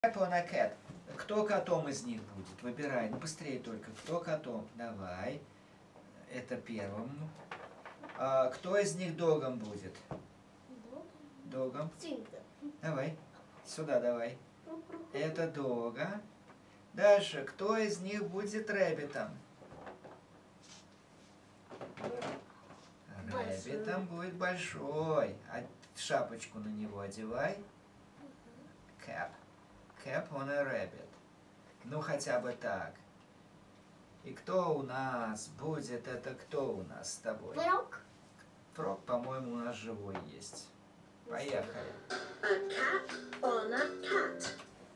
On a cat. Кто котом из них будет? Выбирай. Ну быстрее только. Кто котом? Давай. Это первым. А кто из них догом будет? Догом. Давай. Сюда давай. Это дога. Дальше. Кто из них будет рэббитом? Рэббитом будет большой. А шапочку на него одевай. Cap. Cap on a rabbit. Ну, хотя бы так. И кто у нас будет? Это кто у нас с тобой? Фрог. Фрог, по-моему, у нас живой есть. Поехали. A cap on a cat.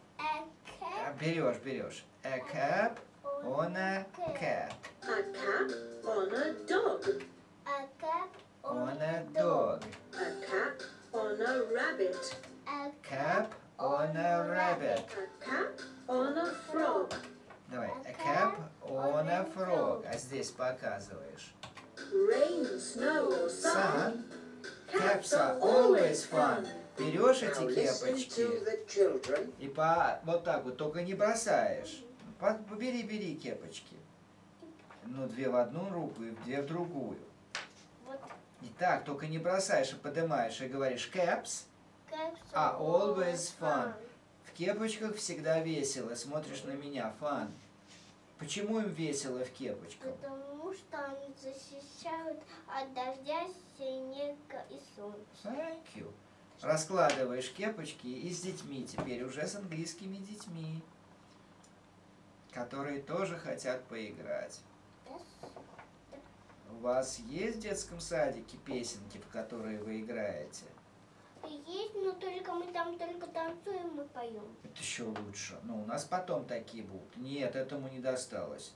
Берешь. A cap on a cat. A cap on a dog. A cap On a dog. A cap on a rabbit. Cap on a rabbit. A cap on a frog. Давай. A cap on a frog. А здесь показываешь. Rain, snow or sun. Caps are always fun. Берешь эти Now listen кепочки to the children. и вот так вот, только не бросаешь. Бери кепочки. Ну, две в одну руку и две в другую. Вот. И так, только не бросаешь, а поднимаешь и говоришь caps Caps are always fun. В кепочках всегда весело. Смотришь на меня, fun. Почему им весело в кепочках? Потому что они защищают от дождя, снега и солнца. Thank you. Раскладываешь кепочки и с детьми, теперь уже с английскими детьми, которые тоже хотят поиграть. У вас есть в детском садике песенки, в которые вы играете? Есть, но только мы там только танцуем и поем. Это еще лучше. Но у нас потом такие будут. Нет, этому не досталось.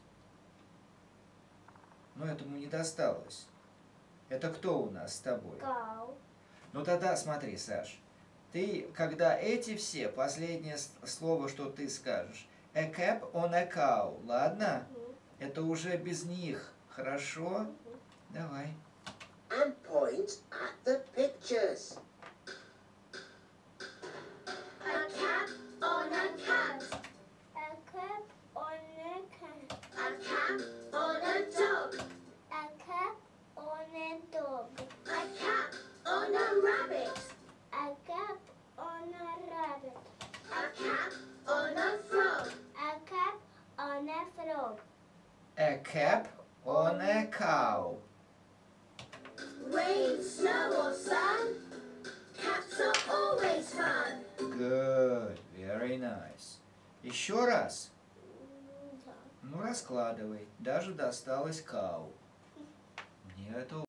Ну, этому не досталось. Это кто у нас с тобой? Кау. Ну, тогда смотри, Саш. Ты, когда эти все, последнее слово, что ты скажешь. A cap on a cow. Ладно? Это уже без них. Хорошо? Давай. And point at the pictures. A cap on a cat. A cap on a cat. A cap on a dog. A cap on a dog. A cap on a rabbit. A cap on a rabbit. A cap on a frog. A cap on a frog. A cap on a cow. Rain, snow or sun. Caps are always fun. Good. Very nice. Еще раз. Да. Ну, раскладывай. Даже досталось cow. Мне это